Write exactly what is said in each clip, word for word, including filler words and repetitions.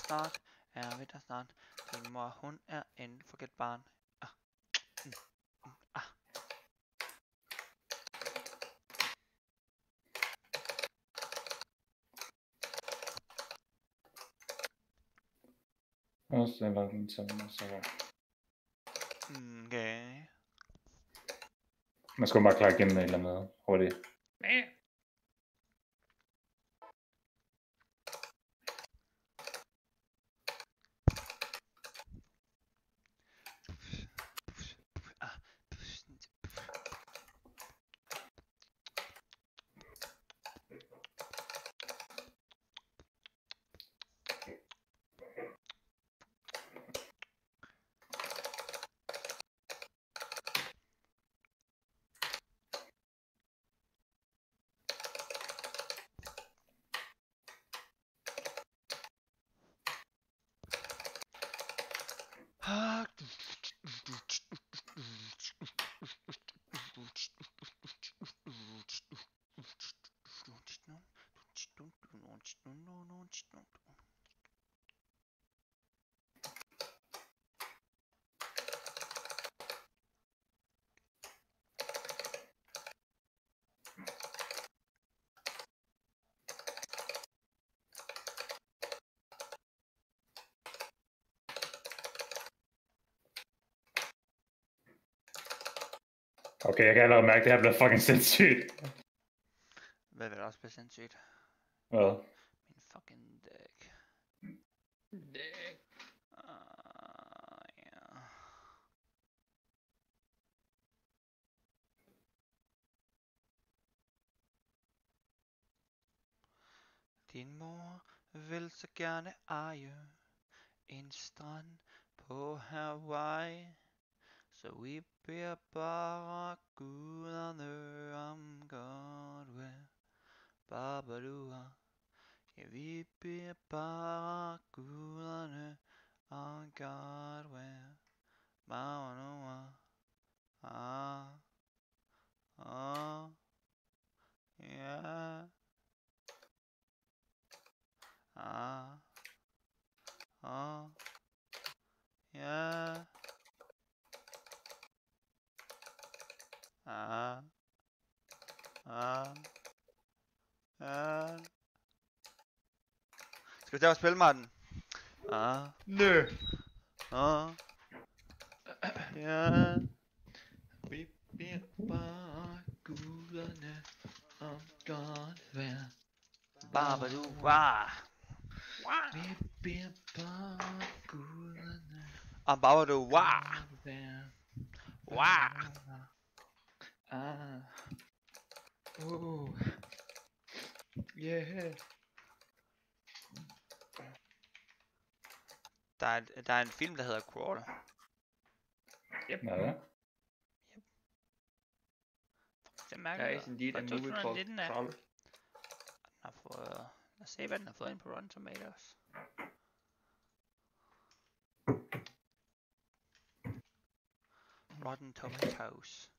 snart, er vi der snart. Din mor, hun er en forkert barn. Ah. Mm. Mm. Ah. Og så er der den samme, og så Okay. man skal bare klare igennem et eller andet hurtigt. Okay, jeg kan allerede mærke, at det her bliver fucking sindssygt. Hvad vil også blive sindssygt? Hvad? Min fucking dæk. Dæk. Uh, ja. Din mor vil så gerne eje en strand på Hawaii. Så vi beder bare guderne om godt vejr. Babadua. Ja, vi beder bare guderne om godt vejr. Mama Noah. Ah. Ah. Ja. Ah. Ah. Ja. Ah. Ah. Ah. Skal vi tage og spille, Martin? Ah. Nø. Ah. Ja. Vi beder bare guderne om godt vejr. Babadoo. Wah. Vi beder bare guderne Om Babadoo. Wah. godt vejr. Wah. Ah. Oh. Yeah. Der er, der er en film, der hedder Crawl. Yep. Hvad er det? Det er mærkeligt. Guys, indeed, a Fra movie to tusind og nitten called af. Crawl. Den har fået, lad os se, hvad den har fået ind på Rotten Tomatoes. Rotten Tomatoes.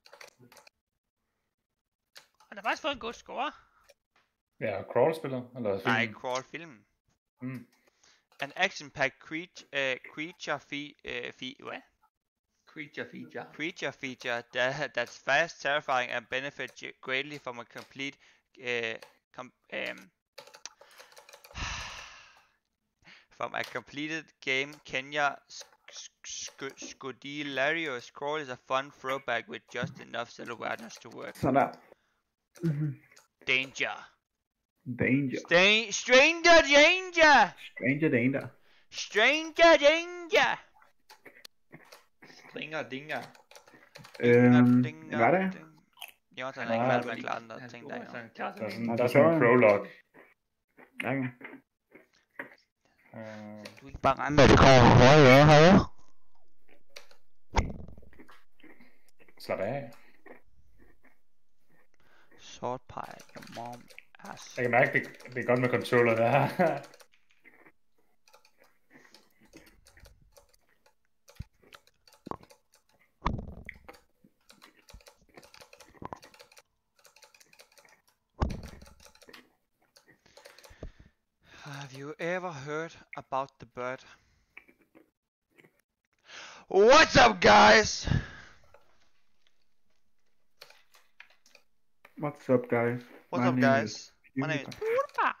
Og den har faktisk fået en god score. Ja, Crawl-spillet? Eller film? Nej, Crawl film. Mm. An action-packed creature, uh, creature fe, uh, fe, what? Creature feature. Creature feature that, that's fast, terrifying, and benefit greatly from a complete, uh, com, um, from a completed game. Kenya Scudilarius Crawl is a fun throwback with just enough self-awareness to work. Sådan der. Mm-hmm. Danger. Danger. Sta stranger danger. Stranger danger. Stranger danger. Stringer dinger. Øhm, Dinger, hvad er det? ding. Jonathan har ikke valgt med at klare den der ting der. Der jo. er klar Der er til sådan, der er sådan en prolog. Okay. Uh, Du ikke bare regne med, at det kommer højere herovre. slap af. Sword pie, your mom ass. Jeg kan mærke, det, det er godt med controller der her. Have you ever heard about the bird? What's up, guys? What's up, guys? What's My up, name guys? is My name is Unicorn. Purpa.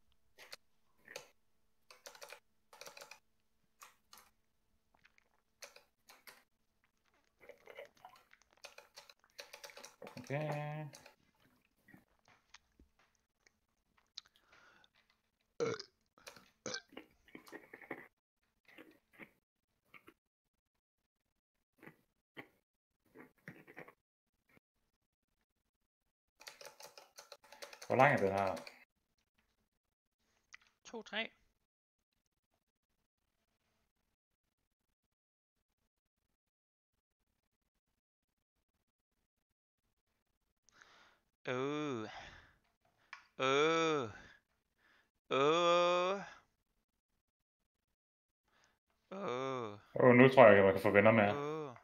Okay. Hvor lang er det her? To, tre. Oh. Oh. Oh. Oh. Åh, oh, nu tror jeg, at man kan få venner med. Oh.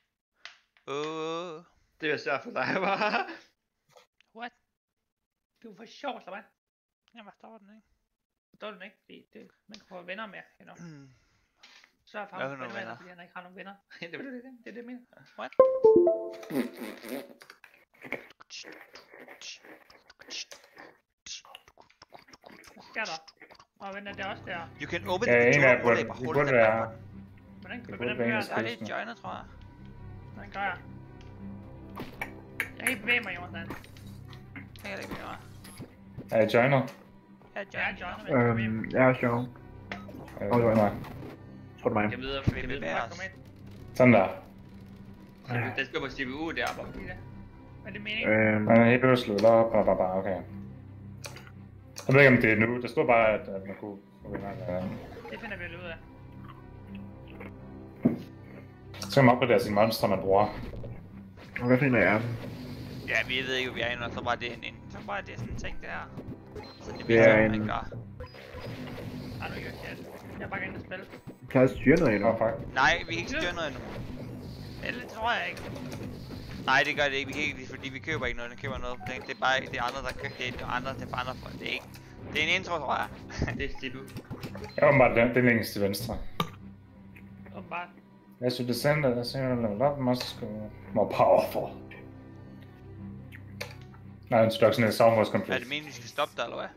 Oh. Det er jo svært for dig, hva'? What? Du er for sjov, eller hvad? Jeg forstår den ikke. Forstår du den ikke? Fordi det, man kan få venner med, you know. Mm. Sørg for Hvad ham, for nogle venner, venner? fordi han ikke har nogen venner. det, er det, det, det er det, jeg mener. What? Hvad sker der? Og venner, det er også der. You can open Ja, the en door. af dem Hold burde- da, det hold burde da, være- hold da. Hvordan, Det burde hvordan være gør en jeg Der er det? lidt joiner, tror jeg. Hvordan gør jeg? Jeg kan ikke bevæge mig, Jonathan. Jeg kan ikke gøre. Er jeg joiner? Jeg er Jeg er joiner. John, men jeg kan bevæge mig. Øhm, jeg er sjov. Øh, Åh, det var nej. Tror du mig? Jeg ved, Kan vi jeg ved, bevæge hvor os? komme ind. Sådan der. Den skal på C P U der, hvor bliver det? Hvad er det meningen? Øhm, Man er helt blevet slået op, og bare, bare, okay. Jeg ved ikke, om det er nu. Der stod bare, at, at man kunne få venner. Eller, Det finder vi ud af. så kan man opgradere sine monstre, man bruger. og hvad finder jeg? Ja, vi ved ikke, hvor vi er inde, og så var det en, en så var det sådan en ting der. Så det Det bliver er sådan, en- man gør. Har du ikke hørt det? Jeg er bare gerne at spille. Jeg kan også styre noget endnu. Åh, fuck. Nej, vi kan ikke styre noget endnu. Eller tror jeg ikke. Nej, det gør det ikke. Vi kan ikke, fordi vi køber ikke noget. Vi køber noget. Det, det er bare det er andre, der køber. Det er andre, det er andre folk. Det er ikke. Det er en intro, tror jeg. Det er C P U. Jeg var bare den, den længst til venstre. Åbenbart. As you descend, as you level up, must go more powerful. Nej, introduction is almost Er complete. det meningen, vi skal stoppe der, eller hvad?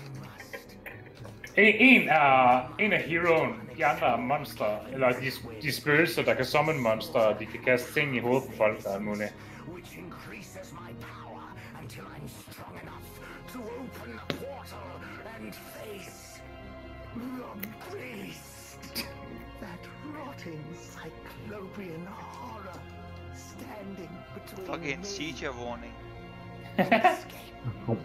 En, en er en af heroen, de andre er monster, eller de, de spøgelser, der kan summon monster, og de kan kaste ting i hovedet på folk, der er muligt. which increases my power until I'm strong enough to open the portal and face the beast. That rotting cyclopean horror standing between Fucking me seizure warning. and escape.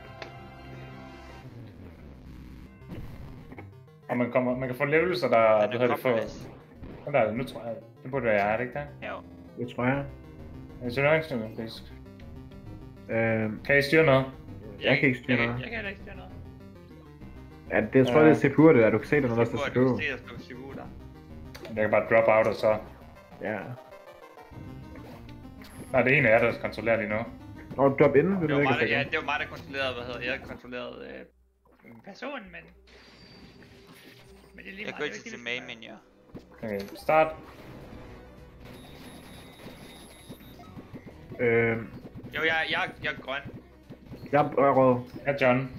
Og man, kommer, man kan få levels, og der, Er hvad det hedder det, for... kompas? Hvad er det, nu tror jeg, det burde være jeg, er det ikke det? Jo. Det tror jeg. Ingeniøringstyrken, faktisk. Øhm, Kan I styre noget? Jeg kan ikke styre jeg, noget. Jeg kan heller ikke styre noget. ja, det jeg tror jeg, det er C P U, det der. Du kan se det, når der står C P U. Du kan se, der står C P U der. Jeg kan bare drop out, og så... Ja. Nej, det er en af jer, der kontrollerer lige nu. Og drop in, vil Det du var ikke mig, der, have ja, sagt det var mig, der kontrollerede, hvad hedder jeg kontrollerede øh, personen, men... Men det er lige Jeg meget, går det er ikke jo til det, main vi menu. Okay, start. Øhm, skal- Jo, jeg, jeg, jeg er grøn. jeg er rød. Ja, John.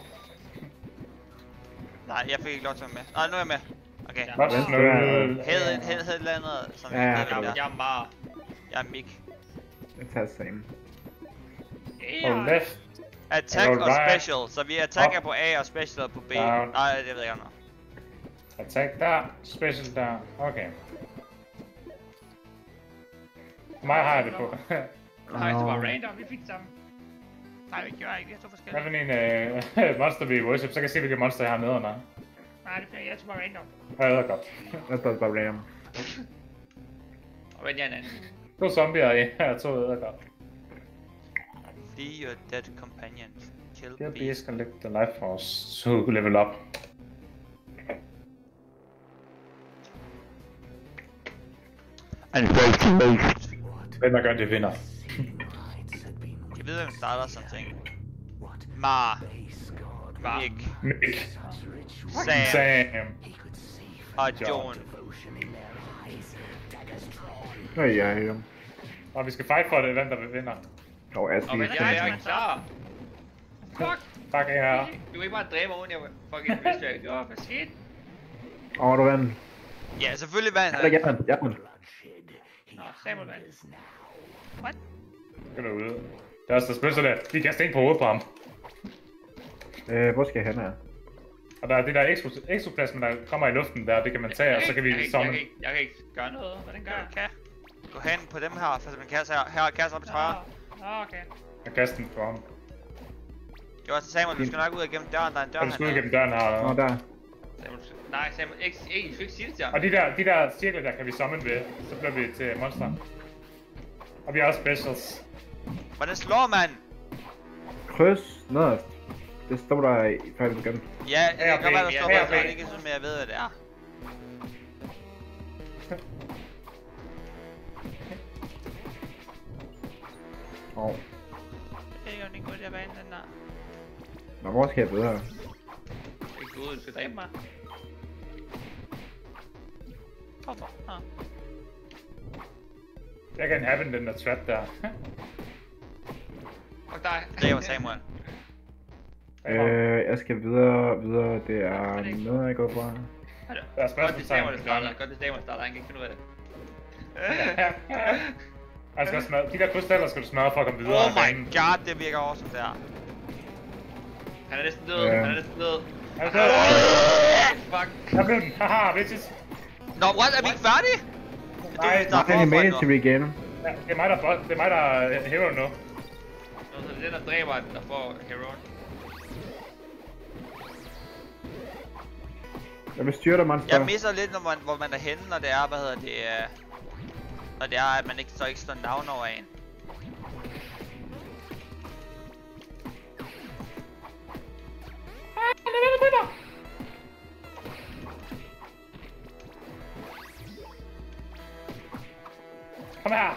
Nej, jeg fik ikke lov til at være med. Nej, nu er jeg med. Okay. Ja. Hvad? Venstre Nu... er- Hed hed hed et eller andet, som Ja, jeg ja. ved, hvem Jeg, det er. jeg er meget... Jeg er Mik. Jeg tager same. Og left. Attack Og og right. special, så vi attacker Up. på A og special på B. Down. Nej, det ved jeg ikke noget. Attack der. Special der. Okay. Mig har jeg det på. Nej, det var random, vi fik det sammen. Nej, vi gør ikke. Det er to Hvad forskellige. for en uh, monster vi worship, så kan jeg se, hvilke monster jeg har nedenunder. Nej, det bliver jeg tog bare random. Jeg ved godt. Jeg står bare random. Og vent jeg en anden. To zombier i her, to ved godt. Flee your dead companions. Kill Kill beast. beast, collect the life force to level up. And congratulations. Hvem der gør det vinder. Rights had been Jeg ved, hvem starter sådan ting. what Mar. base god Var. Nick, Nick. Sam Sam. og John. John. Nej, ja, ja. Og vi skal fight for det, hvem der vinder. Og Aske. Og men jeg er ikke klar. Fuck! Tak her. Du kan ikke bare dræbe mig uden jeg fucking vidste, hvad jeg gjorde. Hvad skete? Åh, du vandt. Ja, selvfølgelig vandt Eller han. Japan, Japan. Nå, Samuel vandt. What? Skal du ud. Der er også der spødser der. Vi kaster ind på hovedet på ham. Øh, hvor skal jeg hen her? Og der er det der exo- exoplasma, der kommer i luften der, det kan man tage, og så kan vi jeg, jeg, summon. jeg, jeg, jeg kan ikke gøre noget. Hvordan gør jeg? Kan. Gå hen på dem her, for man kaster her. Her er kaster op i træer. Nå, okay. Jeg kaster den på ham. Jo, så Samuel, du skal nok ud og gennem døren, der er en dør Og du skal ud hernede. gennem døren her. Nå, der. Samuel, nej, Samuel, ikke, ikke, du skal ikke sige det til ham. Og de der, de der cirkler der kan vi summon ved, så bliver vi til monster. Og vi har også specials. Hvordan slår man? Kryds nederst. Det står der i færdigt igen. Ja, det kan godt være, der ja, står ja, der, ja. men ikke sådan, at jeg ved, hvad det er. Åh. Det er ikke, om det er en god idé at være inde den der. Nå, hvor skal jeg bedre? Du skal gå ud, du skal dræbe mig. Hvorfor? Nå. Jeg kan have den der trap der. Fuck dig. Det var Samuel. Øh, jeg skal videre, videre. Det er noget, jeg går fra. Der er Godt det spørgsmålstegn. Samuel, der starter. Godt det Samuel, der starter. Han kan ikke finde ud af det. Jeg skal smadre. De der krystaller skal du smadre for at komme videre. Oh af my banen. god, det virker awesome der. Han er næsten død. Ja. Han er næsten død. Er du død? Fuck. Jeg blev den. Haha, bitches. Nå, what? Er vi ikke færdige? Nej, vi starter Nej, animated forfra til nu. regain. Ja, det er mig, der, boss- det er mig, der er hero nu. Nå, så det er den, der dræber den, der får heroen. Jeg vil styre dig, monster. Jeg misser lidt, når man, hvor man er henne, når det er, hvad hedder det, øh, når det er, at man ikke, så ikke står navn over en. Kom her.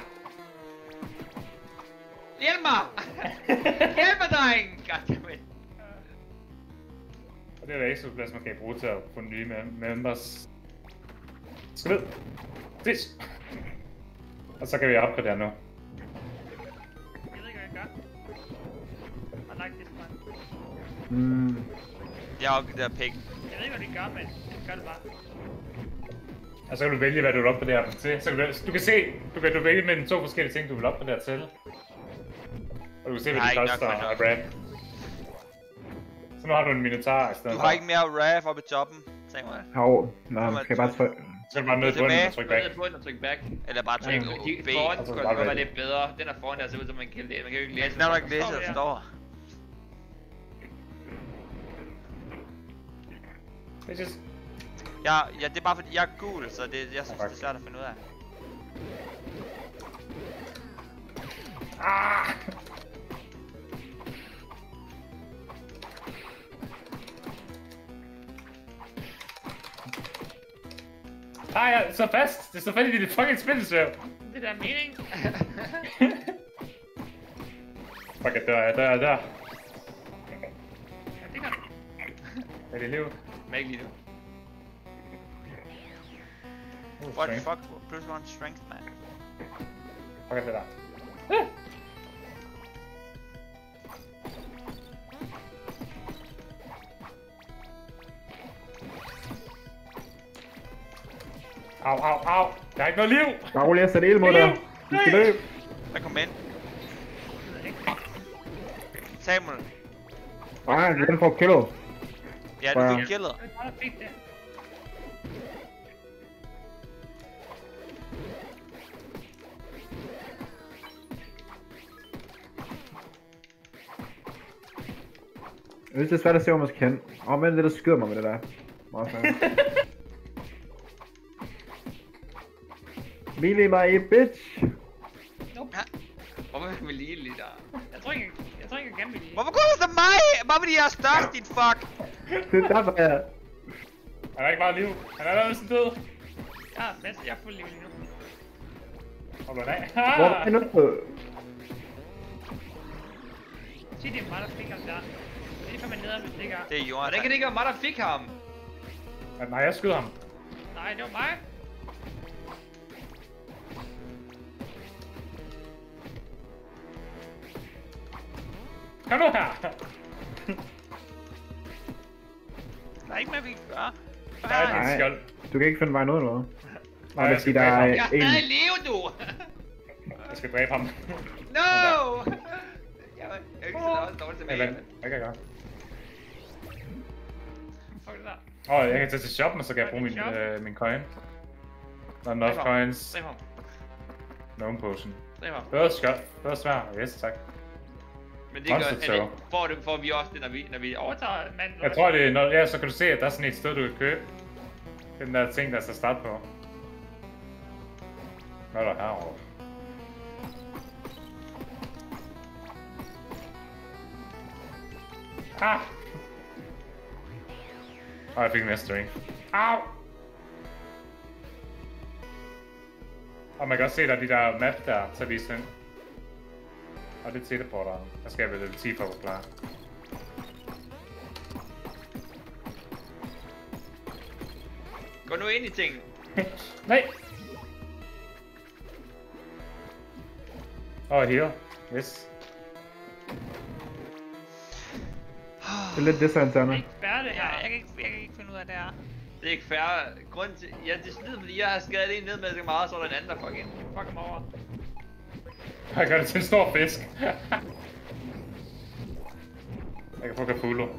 Hjælp mig! Hjælp mig, dreng! Goddammit. Og det er der exoplasma, kan I bruge til at få nye mem- members. Skal ned. Tis. Og så kan vi opgradere nu. Jeg ved ikke, hvad jeg gør. I like this one. Mm. Jeg har jo det der pig. Jeg ved ikke, hvad de gør, men jeg gør det bare. Og så kan du vælge, hvad du vil opgradere dem til. Så kan du, du kan se, du kan du vælge mellem to forskellige ting, du vil opgradere til. Og du kan se, hvad Nej, det ikke koster nok for af rap. Så nu har du en minotaur i stedet Du for. har ikke mere raf oppe i toppen, Samuel. Hov, nå, skal jeg bare trykke. Så er du bare ned i Tilbage. bunden og trykke back. Ned på den og tryk back. Eller bare Jeg tryk kan O kigge B. foran, Og så skulle bare det godt være vælge. lidt bedre. Den er foran der ser ud som man kan læse. Man kan jo ikke læse. Men den er du ikke læse, Står der der. står. Bitches. Ja, ja, det er bare fordi, jeg er gul, så det, jeg synes, det er svært at finde ud af. Ah! Ah, jeg så fast. Det er så fast i det fucking spindelsvæv. Det der er mening. Fuck, jeg dør, jeg dør, jeg dør. Ja, det gør du. Er det liv? Men ikke lige nu. Uh, What strength. fuck? Plus one strength, man. Fuck, er det der. Au, au, au. Der er ikke noget liv. Daglig, jeg sætter el mod dig. Du skal løbe. Hvad kom ind? Samuel. Nej, den får killet. Ja, du Wow. fik killet. Det er meget fint, det. Jeg synes, det er svært at se, hvor man skal hen. Åh, oh, men det der skyder mig med det der. Meget svært. Melee mig, bitch! Nope. Hvorfor vil vi lige lige der? Jeg tror ikke, jeg tror ikke, jeg kan blive lige. Hvorfor går du efter mig? Bare fordi jeg er størst, dit fuck. Det er derfor, jeg... Han er ikke meget liv. Han er allerede sådan død. Ja, men jeg er fuld liv lige nu. Og du af. Hvor er det nu? Sig det er mig, der fik ham der. Lige for man neder, hvis det ikke er. Det er Og Jonas. det kan det ikke være mig, der fik ham. Ja, nej, jeg skyder ham. Nej, det var mig. Kom nu her! Der er ikke mere, vi kan gøre. Der er Nej. et skjold. Du kan ikke finde vej ud, eller hvad? Nej, Og jeg det skal siger, der er dræbe ham. Jeg er en... stadig live, du! Jeg skal dræbe ham. No! Jeg er jeg er ikke så dårlig dårlig Jeg tilbage. vandt. Jeg kan gøre. Fuck det der. Åh, oh, jeg kan tage til shoppen, og så kan jeg bruge min, Shop. øh, min coin. Not enough Dræb ham. coins. Dræb ham. No potion. Dræb ham. Bedre skjold. Bedre svær. Yes, tak. Men det gør, Monster at Toe. det, får, det, får vi også det, når vi, når vi overtager manden. Jeg tror, det er noget... Ja, så kan du se, at der er sådan et sted, du kan købe. Den der ting, der er så start på. Hvad er der herovre? Ah! Åh, jeg fik en mastery. Au! Og man kan også se, der er de der map der til at vise ind. Og det er teleporteren. Der skal jeg vel level ti for at være klar. Gå nu ind i tingene. Nej! Åh, oh, heal. Yes. Det er lidt desorienterende. Ikke spærre det Ja, her. jeg kan ikke, jeg kan ikke finde ud af det her. Det er ikke fair. Grunden til... Ja, det er slidt, fordi jeg har skadet en ned med så meget, så er der en anden, der fucking... Fuck ham over. Jeg gør det til en stor fisk. Jeg kan få Capullo.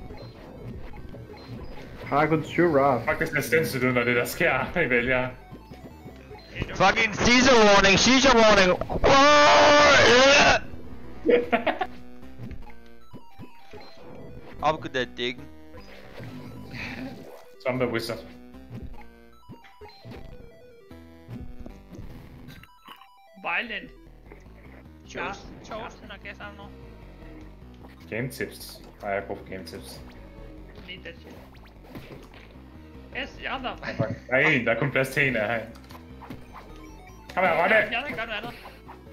Har kun syv raft. Faktisk er sindssygt ud, når det der sker, I vælger. Fucking Caesar warning, Caesar warning. Op der dækken. Som the wizard. Violent. Toast, toast, når jeg sammen nu. Game tips. Nej, jeg har brug for game tips. Need that shit. Yes, the other. Fuck. Der er en, der er kun plads til en af her. Kom her, Ronny! Jeg kan gøre noget andet.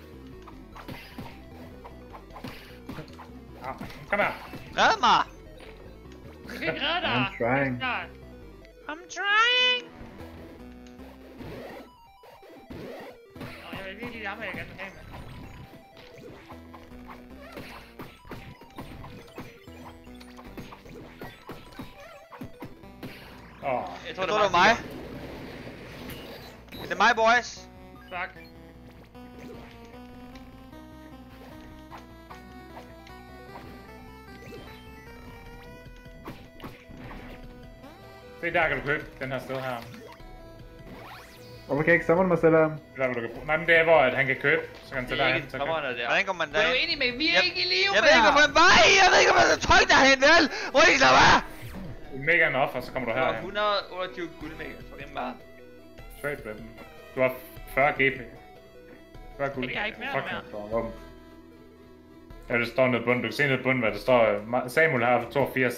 Ja, kom her! Red mig! Du kan ikke redde dig. I'm trying. Nej. I'm trying! Nå, jeg vil virkelig lige ham, jeg kan have med. Åh, Jeg Jeg tror, tror, det var mig. Det er mig, boys. Fuck. se der kan du købe den her sted her. Hvorfor kan jeg ikke samle mig selv her? Det er der, hvor du kan bruge. Nej, men det er, hvor at han kan købe. Så kan han Det tage er derhen. ikke Så kan... tommerne der. Hvordan kommer man Hvad er du derind? enig med? Vi er Jeg- ikke i live Jeg med ved ikke, om ham. man vej! Jeg ved ikke, om man skal trykke derhen, vel? Ryk så, hvad? Mega en offer, så kommer du Du har herhen. et hundrede og otteogtyve guldmægger, så det er bare... Straight med dem. Du har fyrre G P. fyrre guld. Jeg har ikke mere Fuck, mere. han står våben. Ja, det står nede i bunden. Du kan se nede i bunden, hvad der står. Ma- Samuel har toogfirs.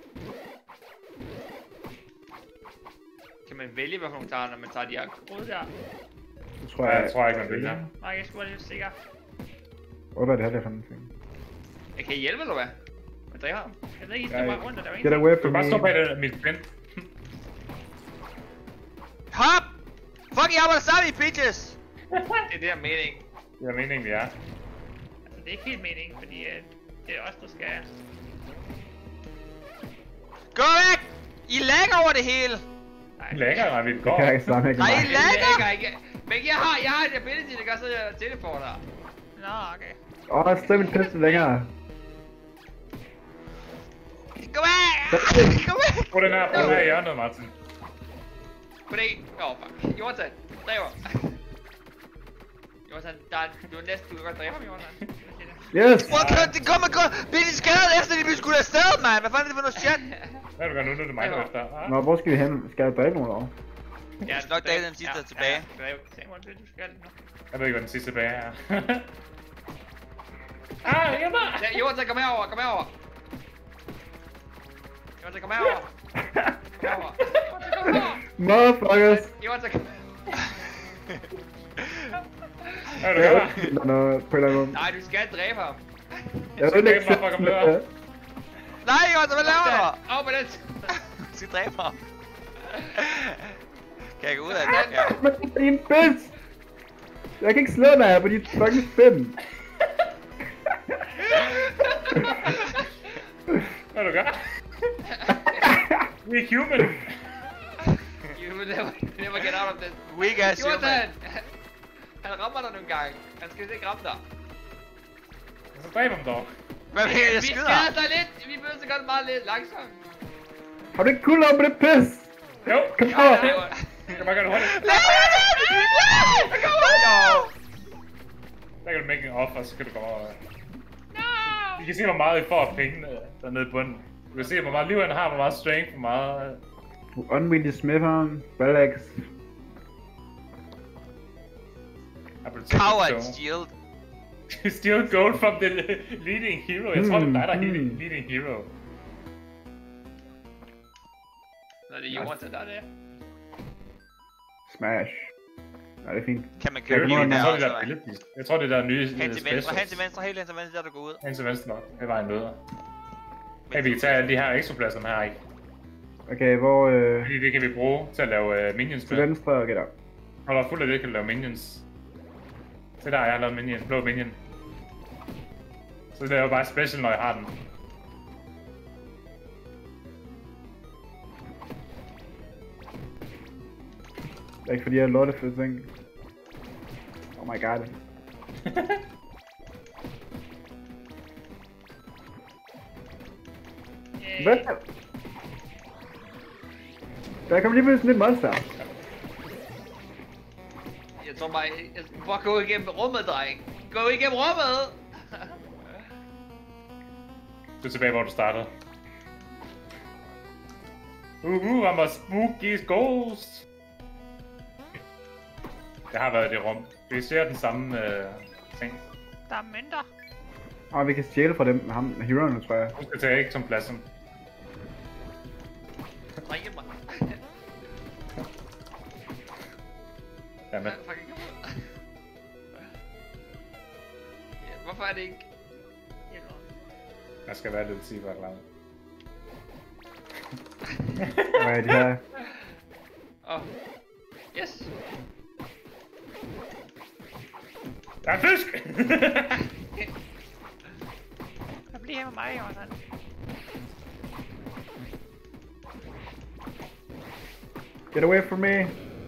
Kan man vælge, hvad hun tager, når man tager de her krude der? Det tror Ja, jeg... jeg tror ikke, man vil det. Nej, jeg skal være lidt sikker. Hvor er det her, der for en ting? Jeg kan I hjælpe, eller hvad? Hvad dræber ham? Jeg ved ikke, I Ja, står ja. bare rundt, og der er jo Get ingen. away Du from kan bare stå me. bag det, mit pind. Hop! Fuck, I arbejder sammen, I bitches! Det er det her mening. Det er meningen, vi er. Altså, det er ikke helt meningen, fordi uh, det er os, der skal... Gå væk! I lægger over det hele! Nej, Lækker, nej, vi Det går. kan jeg ikke snakke ikke Nej, mig. I lægger! lægger ikke. Men jeg har, jeg har et ability, der gør så, jeg teleporter. Nå, okay. Åh, oh, stem en pistol længere. Gå væk! Gå væk! På den her, på den her hjørnet, Martin. Fordi... Åh, oh, fuck. Jonathan, dræber. Jonathan, der er, du er næsten, du kan godt dræbe ham, Jonathan. Yes! Hvor kan det komme og gå? Bliver de skadet efter, de blev skudt afsted, mand? Hvad fanden er det for noget shit? Hvad er du gør nu? Nu er det mig, der er efter. Ah. Nå, hvor skal vi hen? Skal jeg dræbe nogen over? Ja, skal nok dræbe den sidste, der er tilbage. Ja, dræb. Samuel, det du skal nu. Jeg ved ikke, hvad den sidste tilbage er. Ah, jeg er bare! Ja, Jonathan, kom herover, kom herover. Jonathan, kom herover. Kom herover. Jonathan, kom herover. Motherfuckers! Jonathan, kom Hvad er du gør? Nå, nå, på en eller anden måde. Nej, du skal dræbe ham. Jeg skal ved ikke, dræbe mig, fuck, om det er. Nej, Jørgen, hvad laver du? Åh, på den. Du skal dræbe ham. Kan jeg gå ud af det? Ja. Men det er din bitch! Jeg kan ikke slå dig på dit fucking fem. Hvad du gør? We are human. You will never, never get out of this. Weak ass human. Jordan! Han rammer dig nogle gange. Han skal ikke ramme dig. Så dræb ham dog. Hvad vil jeg Vi skyder? skader dig lidt. Vi behøver så godt meget lidt langsomt. Har du ikke cooldown på det pis? Jo. Kom Ja, her! det var- Jeg kan bare gøre det hurtigt. Nej, Der kan du make en offer, så kan du komme over. I kan se, hvor meget I får af pengene dernede i bunden. Du kan se, hvor meget liv han har, hvor meget strength, hvor meget... Unwieldy Smithon, Ballax. Coward shield. Steal gold from the leading hero. Jeg tror, det er dig, der er Hmm, leading, hmm. leading hero. Nå, det er Jordan, der er det. Smash. Nej, det er fint. Kan man Jeg, købe jeg, lige jeg, der tror, også? det der er abilities. Jeg tror, det er der nye Hen til venstre, specials. hen til venstre, helt hen til venstre, der du går ud. Hen til venstre nok. Det var en bedre. Hey, vi kan tage alle de her exopladserne her, ikke? Okay, hvor... Øh, Fordi det kan vi bruge til at lave uh, minions til med. venstre, okay der. Når der er fuld af det, kan du lave minions. Se der, jeg har lavet minion. Blå minion. Så det er jo bare special, når jeg har den. Det er ikke fordi, jeg er lortefed ting. Oh my god. Hvad? Der kom lige pludselig sådan et monster. Jeg tror bare, jeg skal bare gå igennem rummet, dreng. Gå igennem rummet! Du er tilbage, hvor du startede. Uhu, I'm a spooky ghost! Jeg har været i det rum. Vi ser den samme øh, ting. Der er mønter. Og vi kan stjæle fra dem med ham, med heroen, tror jeg. Du skal tage ikke som pladsen. Dreng, hjælp mig. Jamen, Fucking kom ud. Ja, hvorfor er det ikke? Hjælp mig. jeg skal være lidt sige, hvad der er. Hvad er det her? Åh. Oh. Yes. Der er en fisk! Jeg bliver med mig, Jørgen. Get away from me!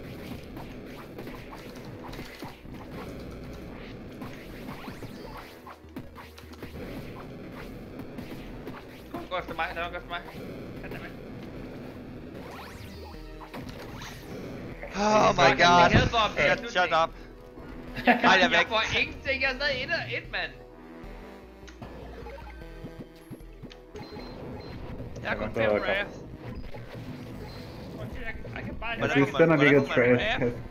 Kom, gå efter mig. Lad mig gå efter mig. Kan den med. Oh my god. Shut, Shut up. Jeg, Ej, jeg er jeg væk. får ingenting. Jeg er stadig et og et, mand. Jeg har kun Der fem var wrath. Jeg kan bare... Jeg Hvordan synes, kunne man- den er hvordan mega kunne man trash. være?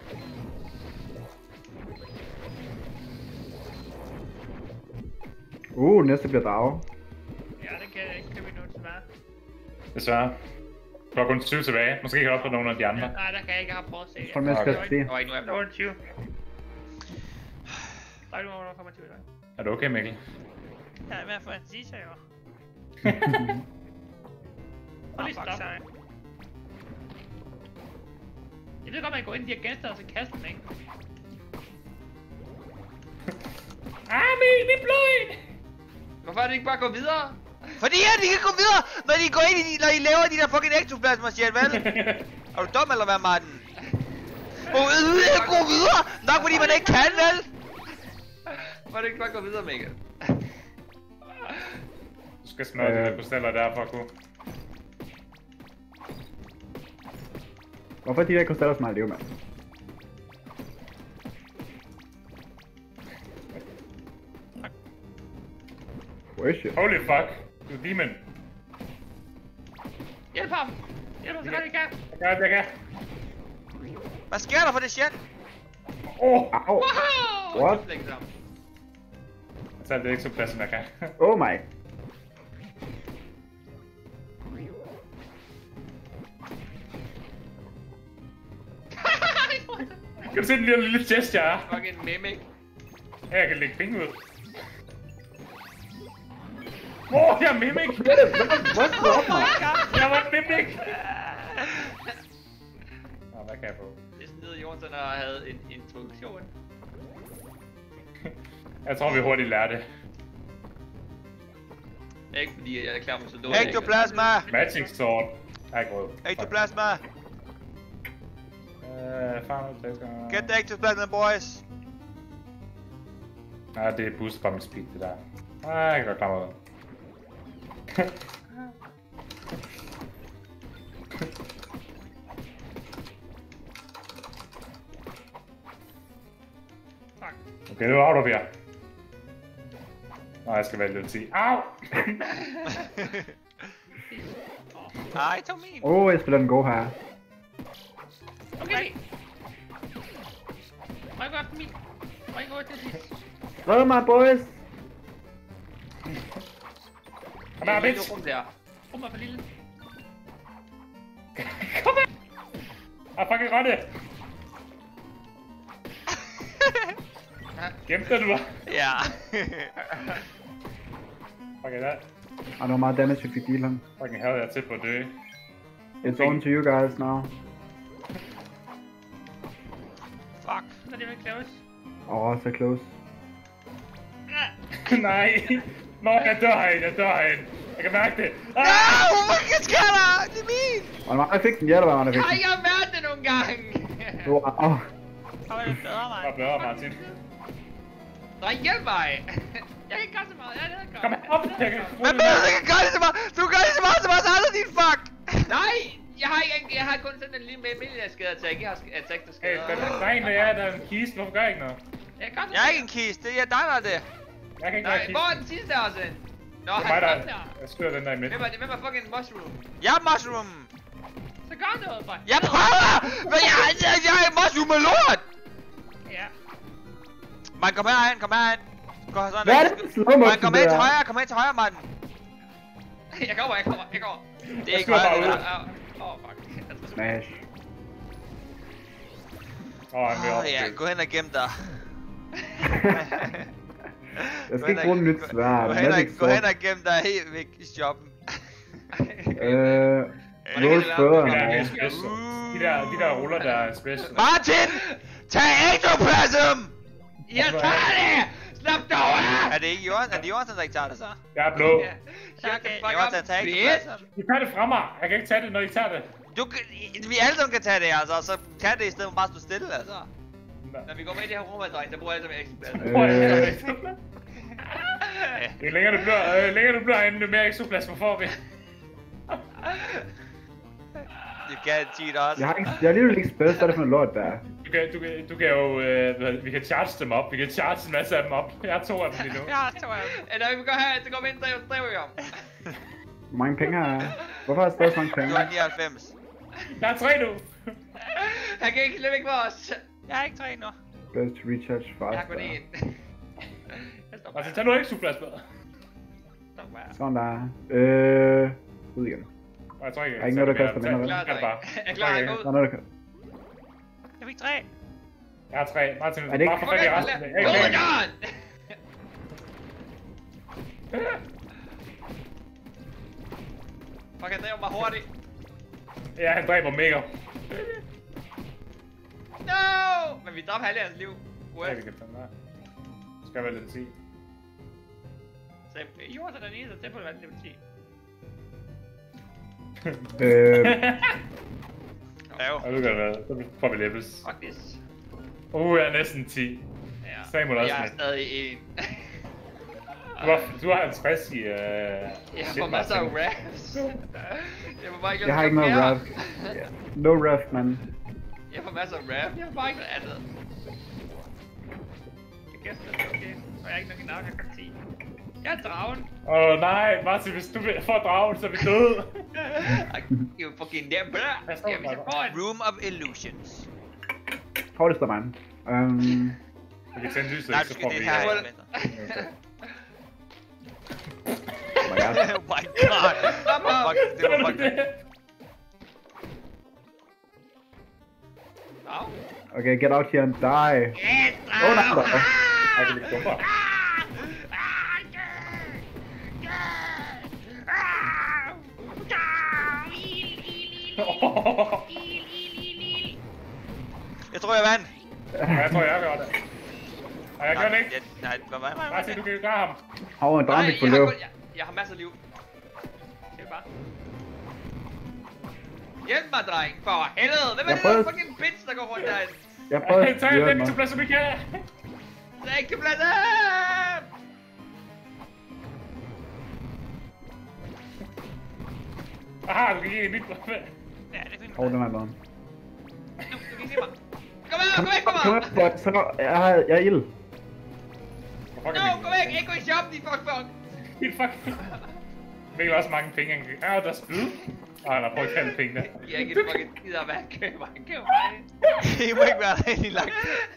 Uh, næste bliver drage. Ja, det kan jeg ikke. Det kan vi nu desværre. Desværre. Du har kun tyve tilbage. Måske kan jeg også få nogle af de andre. Nej, der kan jeg ikke have prøvet at se det. Tror du, jeg skal Okay. se? Nå, ikke nu er jeg blevet tyve. Der er ikke nogen, der kommer tyve i dag. Er du okay, Mikkel? Jeg er i hvert fald en teacher, jo. Prøv lige stop. Jeg ved godt, man kan gå ind i de her genstande og så kaste dem, ikke? Ah, min, min blod! Hvorfor er det ikke bare gå videre? Fordi at de kan gå videre, når de går ind i de, når I laver de der fucking ektoplasmer, siger vel? Er du dum eller hvad, Martin? Gå videre, gå videre! Nok fordi man ikke kan, vel? Hvorfor er det ikke bare gå videre, Mikkel? Du skal smøre de der krystaller der for at kunne. Hvorfor er de der krystaller så meget liv, mand? Where is shit? Holy fuck, du er demon. Hjælp ham! Hjælp ham så godt I kan! Jeg gør det, jeg kan. Hvad sker der for det shit? Åh! Oh. Au! Wow! What? Jeg flækker sammen. Jeg tager det ikke så plads, som jeg kan. Oh my! Kan du se den lille, lille chest, jeg er? Fucking mimic. Her, jeg kan lægge penge ud. Åh, jeg er mimic! What's up, man? Jeg var en mimic! Nå, hvad kan jeg få? Det er sådan noget, Jonsson har havde en introduktion. Jeg tror, vi hurtigt lærer det. Ikke fordi jeg er klar på så dårligt. Ektoplasma! Magic sword. Jeg er ikke rød. Ektoplasma! Øh, farm tasker. Get the ectoplasma, boys! Nej, det er boost fra min speed, det der. Nej, jeg kan godt klare mig. Okay, det var out of here. Nej, jeg skal vælge lidt ti. Au! Ej, tog min! Åh, oh, jeg spiller den god her. Okay. Ryk op min. Ryk op til sidst. Red mig, boys! Kom her, bitch! Rum der. Rum er for lille. Kom her! Jeg fucking rønne! Gemte dig, du? Ja. Fucking der. Og det var meget damage, vi fik deal ham. Fucking hell, jeg er tæt på at dø. It's on to you guys now. Fuck. Så det vil close. Åh, oh, så close. Nej! Nå, jeg dør herinde, jeg dør herinde. Jeg kan mærke det. No! Hvad sker der? Det er min! Og jeg fik den, ja, der var, der fik Har den. jeg været det nogle gange? Wow. Kom det bedre, Bare mand. bedre, Martin. Nej, hjælp mig! Jeg kan ikke gøre så meget, ja, det er godt. Kom her op, jeg kan... Hvad mener du, du kan gøre det så meget? Du kan gøre det så meget som os andre, din fuck! Nej! Jeg har ikke, jeg har kun sådan en lille almindelig skade attack. Jeg har attack, der Hey, skader. der er der er en af jer, der er en kiste. Hvorfor gør jeg ikke noget? Jeg kan Jeg er ikke en kiste, det er dig, der er det. Jeg kan ikke Nej, gøre hvor er kisten. den sidste også? Nå, Det er han mig, kom der... der. Jeg skyder den der i midten. Hvem er det? Hvem er fucking mushroom? Jeg er mushroom. Så gør noget, bare. Jeg prøver! Men jeg, jeg, jeg er mushroom med lort! Ja. Man, kom herhen, kom herhen. Gå sådan. Hvad er det for slow Man, motion, kom det hen til der? højre, kom hen til højre, mand. Jeg kommer, jeg kommer, jeg kommer. Det er ikke skyder højre, bare det ud. der. Åh, oh, fuck. Jeg tror, Smash. Åh, han vil Åh op. ja, gå hen og gem dig. Jeg skal ikke bruge nyt svær. Gå hen og, gå hen og gem dig helt væk i shoppen. Øh... Roll further. De der er mere special. De der, de der ruller, der er special. Martin! Tag ektoplasm! jeg tager det! Slap dog af! Er det ikke Jørgen? Er det Jørgen, der ikke tager det så? Jeg er blå. Ja. Shut the fuck Jørgen, up, der tager bitch! ektoplasm. I tager det fra mig. Jeg kan ikke tage det, når I tager det. Du, kan- vi alle sammen kan tage det, altså, så tag det i stedet for bare at stå stille, altså. Når vi går med i det her rum, dreng, så bruger jeg altid med ekstraplads. Øh... Jo længere du bliver, øh, længere du bliver herinde, jo mere exoplasma får vi. You get cheat også. Jeg har ikke... Jeg har alligevel ikke spillet, så er det for noget lort der. Du kan, du kan, du kan jo, øh, hvad- vi kan charge dem op. Vi kan charge en masse af dem op. Jeg har to af dem lige nu. Ja, tror jeg. Ja, når vi går her, så går vi ind og driver vi om. Hvor mange penge har jeg? Hvorfor har jeg stadig så mange penge? Du har nioghalvfems. Der er tre nu. Han kan ikke løbe væk fra os. Jeg har ikke tre nu. Best recharge Jeg har kun faster. én. Jeg står Altså, bare. tag nu exoplasma. Stop bare. Sådan der. Øh... Ud igen. Og jeg tror ikke, Der er ikke noget, der koster mindre, vel? Klar, Kan bare. dreng. Jeg klarer at gå Der ud. er noget, der kan... Jeg fik tre. Jeg har tre. Martin, Er det ikke- bare få fat i resten. Jeg er Oh ikke my god! Fuck, han driver mig hurtigt. Ja, han dræber mega. No! Men vi dræbte halvdelen af hans liv. Ja, What? vi kan tage den der. Skal jeg være lidt ti. Så Jorden er den eneste, der på det level ti. Øh... Ja, jo. Og nu kan det være. Så får vi levels. Fuck this. Uh, jeg er næsten ti. Ja. Samuel også Jeg er med. stadig en. Du har, du har halvtreds i... Uh, Jeg får masser af raps. Jeg får bare ikke Jeg har ikke noget rap. No rap, man. Jeg får masser af rap. Jeg får bare ikke noget andet. Jeg gæster det, okay. Og jeg er ikke nok i navn, jeg kan ti. Jeg er dragen. Åh oh, nej, Martin, hvis du får dragen, så er vi døde. You fucking damn brother. Hvad står Jeg vil der? få en. Room of Illusions. Hvor det står man? Um, Vi kan tænde lyset, Nej, så du får skal vi... det her. Well. oh my god. Oh my god. Stop up. Fuck, det var fucking... Au. Okay, get out here and die. Yes, Åh, nej, nej. Jeg kan ikke komme. Jeg tror, jeg vandt. Ja, jeg tror, jeg gør det. Nej, jeg gør det ikke. Jeg, nej, hvad var mig? Bare sig, du kan gøre ham. Hov, en Nej, dreng på jeg har, løb. kun- jeg, jeg har masser af liv. Det er bare. Hjælp mig, dreng. For helvede. Hvem er Jeg det der prøvede- fucking bitch, der går rundt derinde? Jeg prøver at Tag styre den den. til plads, som vi kan. Drik til pladsen! Aha, du kan give en nyt. Ja, det er fint. Hov, den er lavet. Du, du kan se mig. Kom her, Kom, kom væk kom, fra kom, mig! kom, så jeg har, jeg er ild. No, kom væk! Ikke gå i shop, din fuckbong! Helt fuck. Mikkel har også mange penge, han kan... Ah, der er spyd. Ah, der prøver ikke alle pengene. Jeg er ikke et fucking gider, hvad han køber. Han køber mig. I må ikke være derinde i lang.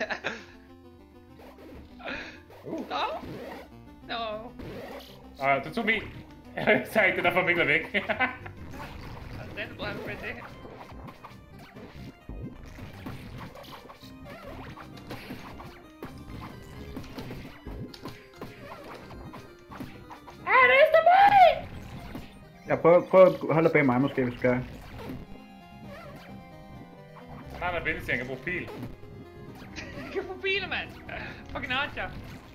No? No. Ah, du tog min. Jeg tager ikke det der for Mikkel er væk. Den bruger han med det. Jeg prøver, prøver at holde bag mig måske, hvis du skal. Han har en ability, han kan bruge pil. Du kan få biler, mand. Fucking archer.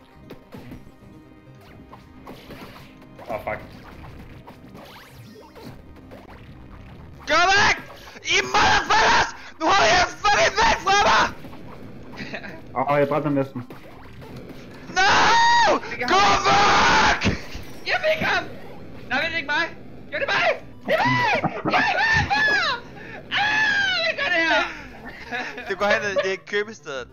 Åh, oh, fuck. Gå væk! I motherfuckers! Nu holder jeg fucking væk fra mig! Åh, oh, jeg dræbte ham næsten. No! Gå væk! Jeg fik ham! Nej, det er ikke mig. Jo, det er mig! Det er mig! Jeg er mig! Ah, hvad gør det her? Du går hen i det købestedet.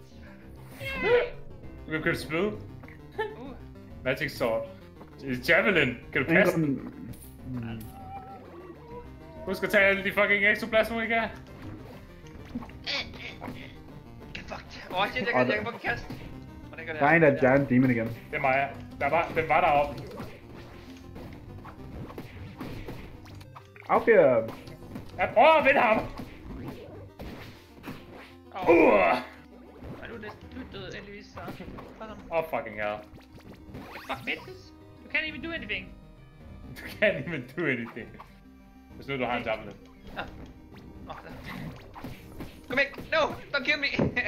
Du kan købe spyd. Uh, Magic sword. Javelin. Kan du kaste den? Mm. Husk at tage alle de fucking exoplasmer, ikke her. Get fucked. Åh, shit, jeg kan, jeg kan fucking kaste. Hvordan gør det Der er her? en, der er Giant Demon igen. Det er mig. Der var, den var deroppe. Affyr! Jeg prøver at vinde ham. Åh, Uh! er du næsten du er død, heldigvis, så. Fuck ham. Oh fucking hell. Fuck bitches. You can't even do anything. Du can't even do anything. Hvis nu du har en javelin. Ah. Åh, der. Kom væk! No! Don't kill me!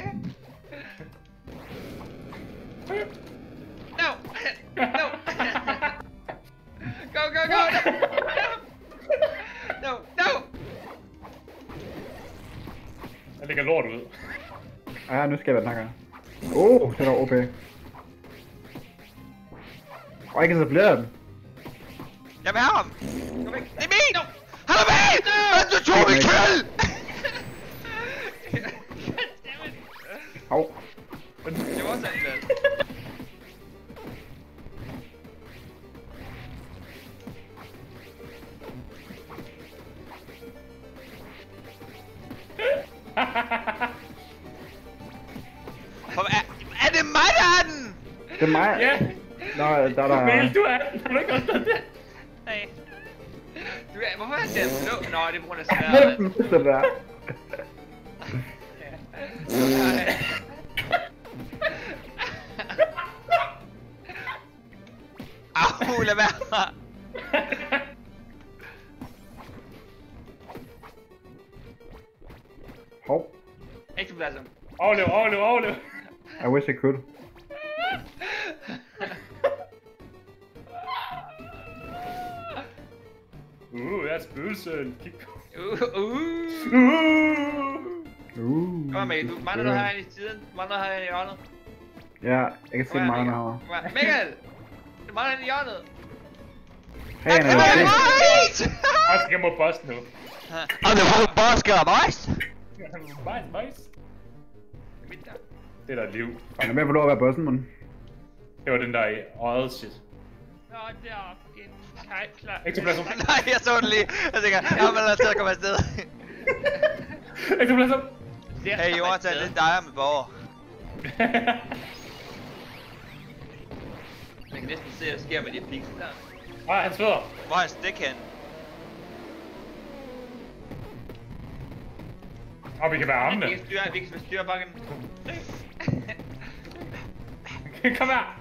No! No! Go, go, go! No! No! Der ligger lort ud. Ja, nu skal jeg være den her gang. Åh, oh, det er O P. Og jeg kan etablere den. Jeg vil have ham! Kom væk! Det er min! No! Han er min! Men du tog min kill! Goddammit! Hov. Det var også anklaget. For, er, er det mig, der er den? Det er mig. Ja! Nå, der er der... Mikkel, du er den. Har du ikke også det? Nej. Du er, hvorfor er han der blå? Nå, det er på grund af Det er sværet. den bedste, der. Au, lad være. Hov. Ektoplasm. Overlev, overlev, overlev. I wish I could. Uh, jeg er spøgelsen. Kig. Uh, uh. Uh. Uh. Kom med, du mangler noget herinde i siden. Du mangler noget herinde i hjørnet. Ja, jeg kan se Kom her, meget Mikkel. herovre. Kom her. Mikkel! Du mangler herinde i hjørnet. Hey, han Det er er jo right! Jeg skal mod boss nu. Og det var boss, gør boys. Nice, nice. Mit der. Det er der liv. Han er med på lov at være bossen, man. Det var den der i øjet shit. Nå, der. Fucking kaj, klar. Ektoplasm. Nej, jeg så den lige. Jeg tænker, jeg har vel til at komme afsted. Ektoplasm. Hey, Jonathan, det er dig med borger. Jeg kan næsten se, hvad der sker med de pixel der. Nej, han sveder. Hvor er han stik hen? Og vi kan være armene. Vi kan styre, vi kan styre bakken. Kom her.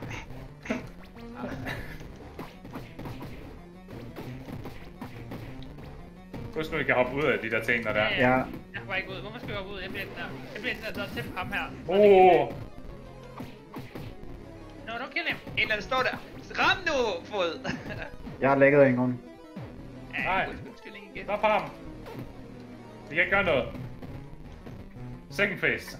Husk nu, I kan hoppe ud af de der ting, når der er. Ja. Jeg kommer ikke ud. Hvorfor skal jeg hoppe ud? Jeg bliver den der. Jeg bliver den der, der er tæt på ham her. Åh! No, don't kill him. En eller anden står der. Ram nu, fod! Jeg har lægget en gang. Ja, Nej. undskyldning igen. Stop ham! Vi kan ikke gøre noget. Second phase.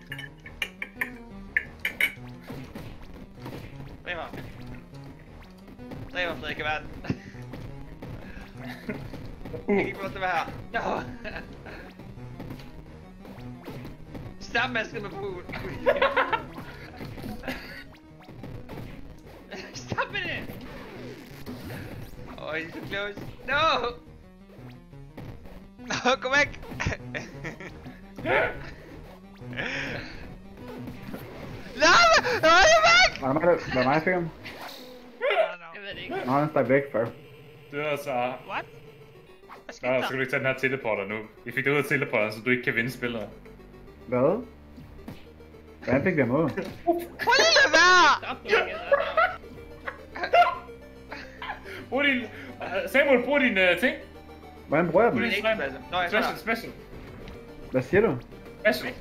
Dræb ham. Dræb ham, Frederik, i verden. Jeg kan ikke få lov til at være her. No. Stop med at skrive med food. Stop med det! Oh, he's so close. No! No, gå væk! Lad mig! Lad mig væk! Var det mig, der- var det mig, jeg fik ham? Jeg ved det ikke. Nå, han stak væk før. Det er så... What? Hvad Nå, skete der? så kan du ikke tage den her teleporter nu. Vi fik det ud af teleporteren, så du ikke kan vinde spillet. Hvad? Hvordan fik vi ham ud? Prøv lige at være! Stop det igen. Brug din... Samuel, brug din uh, ting. Hvordan bruger jeg Brug dem? din ikke strøm. special. Nå, jeg Special, svarer. special. Hvad siger du? Special.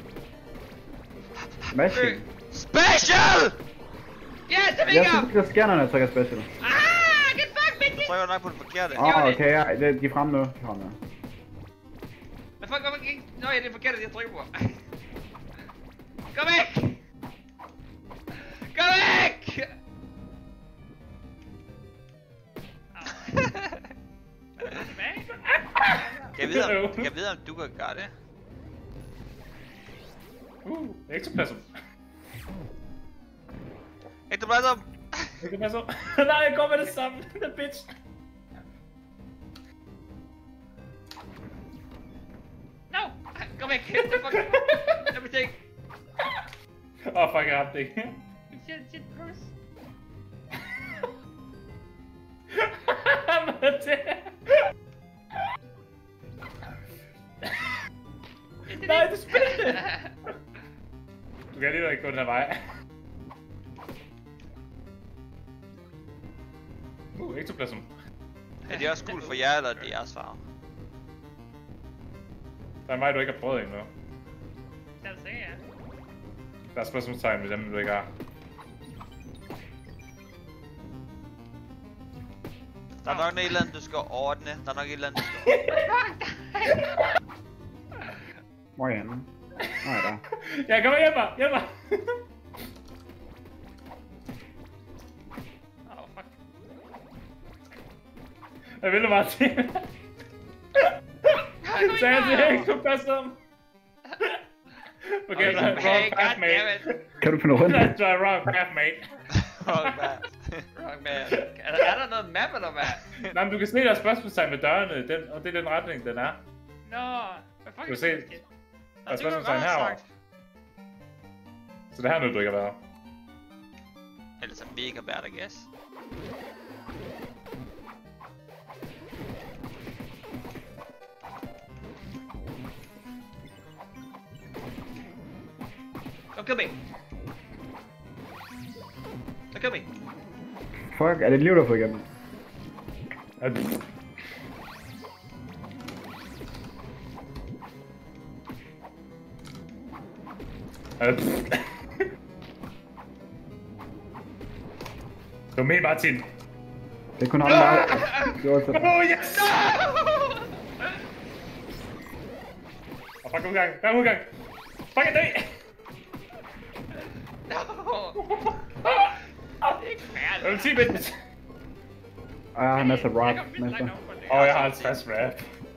Smashing? Special! Yes, det fik Jeg ham! synes, der sker, når jeg trykker special. Ah, get fucked, bitches! Jeg trykker nok på den forkerte. Åh, oh, okay, ja, det- de er fremme nu. De er fremme nu. Men fuck, hvorfor ikke? Nå ja, det er forkert, jeg trykker på. Kom væk! Kom væk! Tilbage? Kan jeg vide, om, kan jeg vide, om du kan gøre det? Uh, ektoplasm. Ektoplasm! Ektoplasm. Nej, jeg går med det samme. Den bitch. No! Kom væk! Fuck! Lad mig tænke. Åh, oh, fuck, jeg ramte det ikke. Shit, shit, purse. Hvad er det? Nej, det spændte! Du kan alligevel ikke gå den her vej. Uh, ektoplasm. Er det også cool for jer, eller er det jeres farve? Der er en vej, du ikke har prøvet endnu. Lad os se, ja. Der er spørgsmålstegn ved dem, du ikke har. Der er nok et eller andet, du skal ordne. Der er nok et eller andet, du skal Hvor er jeg henne? Nå, ja, der. Ja, kom og hjælp mig! Hjælp mig! Oh, fuck. Jeg vil bare til. Så jeg til ektoplasm. Okay, Okay, okay, wrong path, mate. goddammit. Kan du finde rundt? That's the wrong path, mate. Wrong man. Wrong man. Er der, er der noget map, eller hvad? Nej, men du kan se, der er spørgsmålstegn ved dørene, den, og det er den retning, den er. Nå, hvad fuck Du kan se, der er spørgsmålstegn godt have herovre. sagt. Så det her nu, du ikke har været. Ellers er mega bad, I guess. Don't kill me! Don't kill me! Fuck, er det et liv, der får igennem? Kom med, Martin. Det er kun ham, der... Det var så... Oh, yes! Og fuck, udgang. Der er udgang. Fuck, jeg dø! Jeg vil sige, bitch. Og jeg har masser af rap, mester. Åh, oh, jeg har halvtreds rap.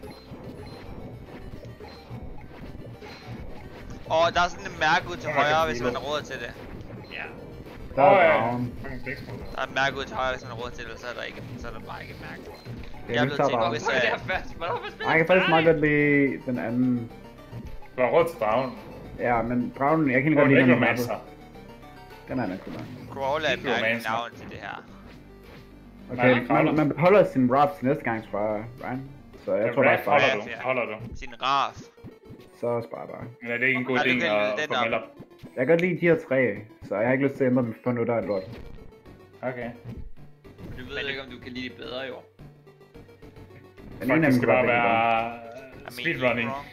Åh, der er sådan en mærke ud til højre, hvis man har råd til det. Ja. Der Åh, er ja. down. Fucking blæksprutter. Der er en mærke ud til højre, hvis man har råd til det, så er der ikke, så er der bare ikke en mærke. Jeg Jeg er vil blevet tage tænkt, down. hvis Hvorfor er det jeg... her fast? Hvorfor spiller Ej, jeg kan faktisk meget godt lide den anden. Du har råd til dragen. Ja, men dragen, jeg kan ikke Og godt lide den i necromancer. mappet. Den er nok godt. Crawl er et mærkeligt Necromancer. navn til det her. Okay, Nej, man, man beholder sin rap til næste gang, tror jeg, Ryan. Så jeg tror bare, Rap jeg holder sparer. du. Ja. Holder du. Sin raf. Så sparer jeg bare. Men er det ikke en god Nej, du ting kan at lide den få op. meldt op? Jeg kan godt lide de her tre, så jeg har ikke lyst til at ændre dem på noget, der er lort. Okay. Du ved ikke, om du kan lide det bedre, jo. Den ene af dem skal kunne bare være være I mean, speedrunning. wrong.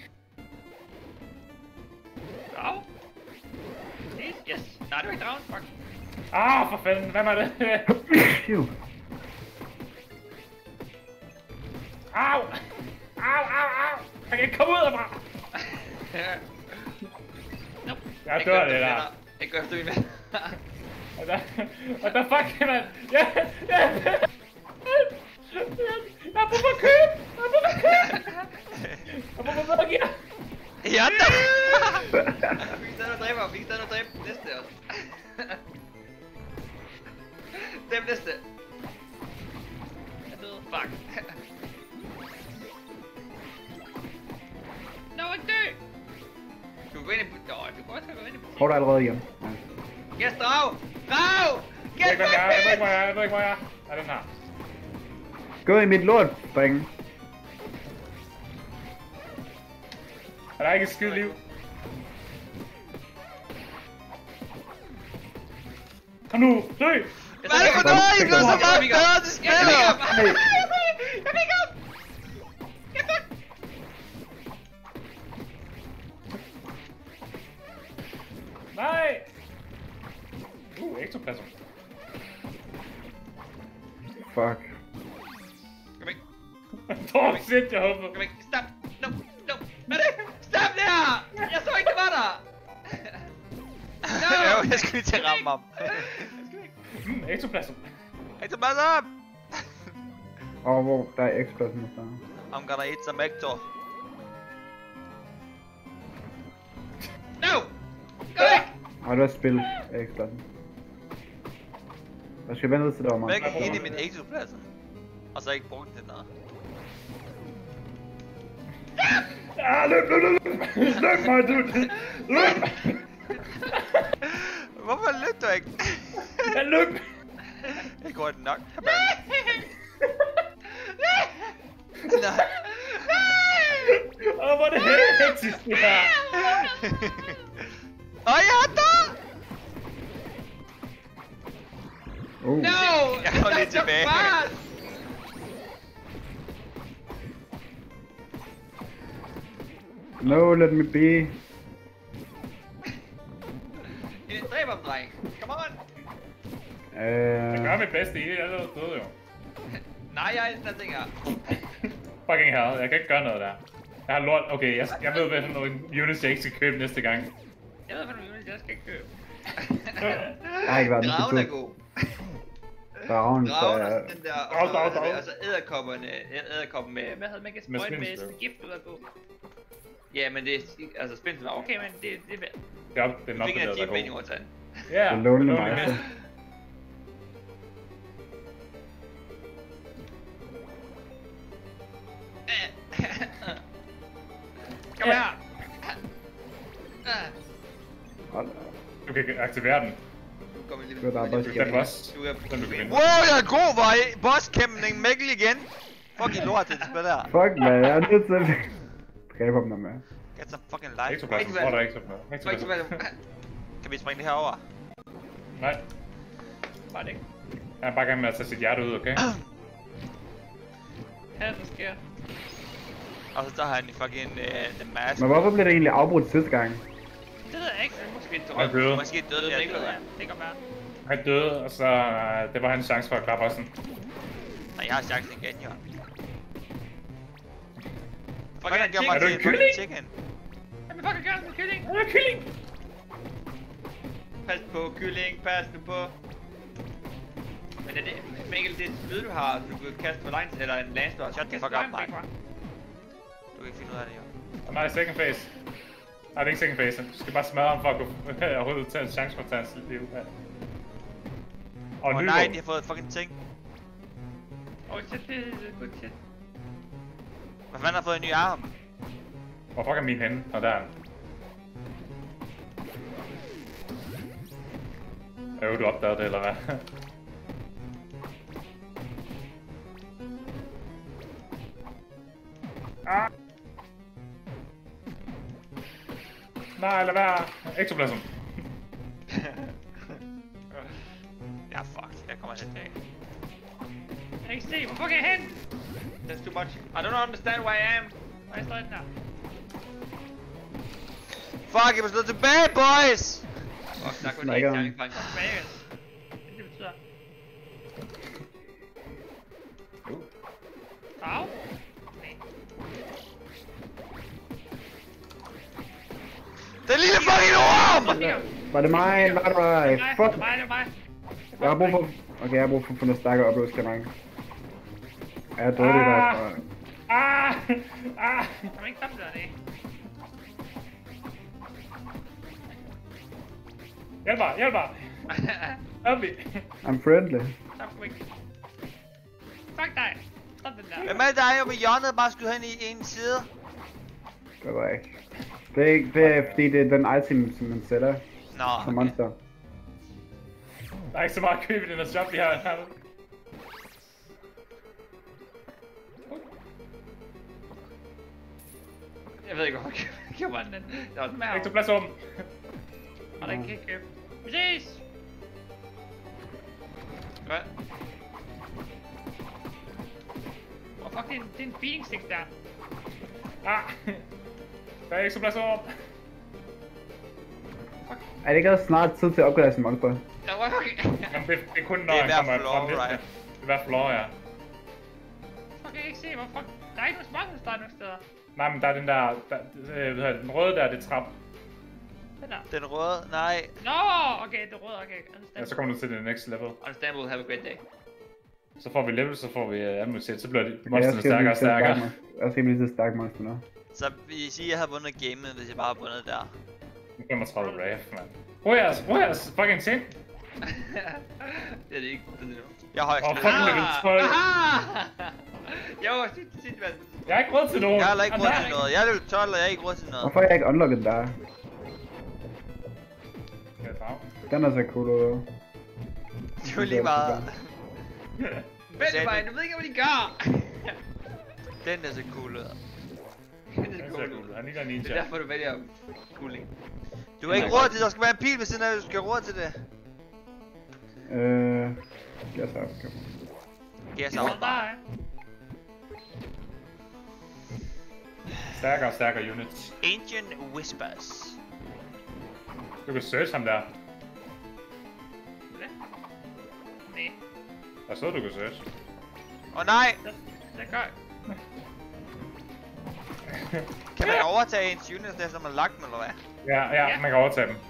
Au. Please, yes. Nej, det var ikke dragen, fuck. Ah, for fanden, hvad var det? Phew. Au! Au, au, au! Jeg kan ikke komme ud herfra! Nope. Jeg dør det der. Jeg går efter min ven. What the, what the fuck, man? Ja, ja! Jeg er på for køb! Jeg er på for køb! Jeg er på for gear! Ja da! Vi kan stadig dræbe ham, vi kan stadig dræbe den næste også. Dem næste. Jeg døde. Fuck. Nå, ikke dø! Du kan gå ind i... Nå, du kan også gå ind i... Tror du allerede igen? Ja. Yes, drav! Drav! Jeg ved Get ikke, hvor jeg er, jeg ved ikke, back, hvor jeg er, jeg ved ikke, hvor jeg er. Er den her? Gå i mit lort, drenge. Er der ikke et skide liv? Kom nu, dø! Hvad er det for noget? I blev så meget bedre til Jeg fik ham! spillet! Jeg fik ham! Jeg fik ham! Nej! Uh, ektoplasm. Fuck. Kom væk. Dårlig shit, jeg håber. Kom væk. Stop. No. No. Hvad er det? Stop det her! Jeg så ikke, det var der! Jo, jeg skulle lige til at ramme ham. Mm, ektoplasm. Hector, pass up! Og hvor der er X-pladsen der. I'm gonna eat some Hector. No! Gå væk! Og du har spillet X-pladsen. Jeg skal vente ud til der var Væk meget. ind i min Hector-pladsen. Og så ikke brugt den der. Ah, løb, løb, løb, løb! Løb mig, dude! Løb! Hvorfor løb du ikke? Jeg løb! Det går nok. Nej. Åh, hvor er det hektisk, det her! Åh, jeg er der! Uh. No! Jeg går lidt That's so tilbage. fast! No, let me be. En dræb ham, dreng. Come on! Jeg gør Øh... mit bedste i det, jeg er allerede død jo. Nej, jeg er sådan ting her. Fucking hell, jeg kan ikke gøre noget der. Jeg har lort, okay, jeg, jeg ved hvad for nogle units jeg ikke skal købe næste gang. Jeg ved, hvad du vil, jeg skal ikke købe. Jeg har ikke været den Dragen er til god. Dragen, så Dragen er er... sådan den der, Drag, og drag, så, drag. og så æderkopperne, æderkoppen med, hvad havde man kan Med sprøjte med spindsel. sådan gift ud af god. Ja, men det, altså spindsel var okay, men det, det er værd. Ja, det er Du nok fik en det, der er achievement i god. over til den. Ja, The Lonely Lonely Master. Mist. Kom her! Hold da. Du kan aktivere den. Kom en lille... Det var bare Du kan boss. Du er... Den du kan vinde. Wow, jeg er god, var I? Boss-kæmpning, Mikkel igen. Fucking lort til det spil her. Fuck, man, jeg er nødt til at dræbe ham der med. Get some fucking life. Ektoplasm, hvor er der ikke sådan noget? Tror ikke, Ektoplasm. hvad Kan vi springe det her over? Nej, Var det ikke? jeg er bare gerne med at tage sit hjerte ud, okay? Hvad er det, der sker? Og så tager han i fucking uh, The Mask. Men hvorfor blev det egentlig afbrudt sidste gang? Det ved jeg ikke. Måske en Han døde. Måske døde det jeg ikke, døde. hvad det kan være. Han døde, og så øh, det var hans chance for at klare bossen. Nej, jeg har chancen igen, jo. Fuck, er han en gjorde mig chicken. til Er en du en fucking kylling? chicken. Jeg vil fucking gøre det med kylling. Han er kylling! Pas på, kylling. Pas nu på. Men er det, Mikkel, det er et spyd, du har, du kan kaste på lines, eller en landstort. Shut the fuck up, Mike. Du kan ikke finde ud af det, jo. Han er i second phase. Nej, det er ikke second phase. Du skal bare smadre ham for at kunne overhovedet tage en chance for at tage hans liv. Ja. Og Åh oh, nej, de har fået et fucking ting. Åh, shit, det er good shit. Hvad fanden har fået en ny arm? Hvor fuck er min henne? Og der er han. Øh, du opdagede det, eller hvad? ah! Nej, lad være! Ektoplasm. Ja, fuck. Jeg kommer til at Jeg kan ikke se, hvor fuck er jeg hen? That's too much. I don't understand where I am. Hvor er jeg den der? Fuck, jeg må slå tilbage, boys! Åh, der kunne det ikke særlig fange tilbage. Det betyder... Au! Den lille fucking orm! Var det mig? Var det mig? Fuck! Det var mig, det var mig. Jeg har brug for... Okay, jeg har brug for at få noget stærkere oplevelseskanal. Ja, jeg er død det der. Ah! Ah! Kan man ikke komme der ned? Hjælp mig, hjælp mig! Hjælp mig! I'm friendly. Stop quick. Fuck dig! Stop den der. Hvem er det, der er oppe i hjørnet og bare skyder hen i en side? Det var ikke. Det er ikke, det er fordi det er den item, som man sætter Nå, som monster. Der er ikke så meget at købe i den her shop, vi har her. Jeg ved ikke, hvorfor jeg køber den. Der var den med. Ikke til plads åben. Og den kan ikke købe. Vi ses! Hvad? Åh, fuck, det er en, det er en beating stick der. Ah! Der er ikke så plads åben. Er det ikke også snart tid til at opgradere sin monster? Der var fucking... Jamen, det, det er kun når Det er han hver kommer floor, frem til right? det. Det er hver floor, ja. Fuck, jeg kan ikke se, hvor fuck... Der er ikke nogen småhus, der er nogen steder. Nej, men der er den der, der øh, hvad hedder det, den røde der, det er trap. Den der. den røde, nej. Nå, okay, det er rød, okay. Ja, så kommer du til det next level. Understandable, have a great day. Så får vi level, så får vi uh, ammunition, så bliver de Okay, monsterne stærkere og stærkere. Jeg skal lige til stærk monster nu. Så vil I sige, at jeg havde vundet gamet, hvis jeg bare havde vundet der. femogtredive raf, mand. Hvor er jeres, hvor er jeres fucking ting? Det er det ikke. Det er det. Jeg har højst. Åh, fucking level tolv. Jo, sygt, sygt, mand. Jeg har ikke råd til nogen. Jeg har heller ikke råd til Nej. noget. Jeg er level tolv, og jeg har ikke råd til noget. Hvorfor er jeg ikke unlocket den der? Ja, drag. Den er så cool ud. Det er jo lige meget. Vent mig, du ved ikke, hvad de gør. Den er så cool ud. Det Den er ser cool. cool ud. Han ligner en Det ninja. er derfor, du vælger cooling. Du har ikke råd til det. Der skal være en pil ved siden af, du skal have råd til det. Øh... Jeg tager okay. Gas Hold out. dig. Stærkere og stærkere units. Ancient Whispers. Du kan search ham der. Nej, Der stod, du kan search. Åh oh, nej! det, det gør jeg. Kan man overtage ens units, efter man har lagt dem, eller hvad? Ja, ja, Ja. man kan overtage dem.